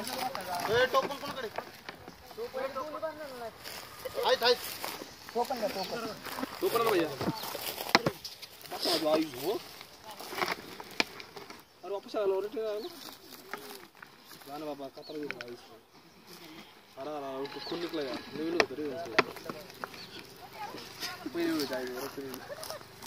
ए टोपन कोण कडे हाय टोपन ना भैया बता जो आई हो और वापस आ लो रे गाना बाबा कतर भी भाई सारा उसको खून निकलेगा लेवल उधर ही कोई नहीं जाएगा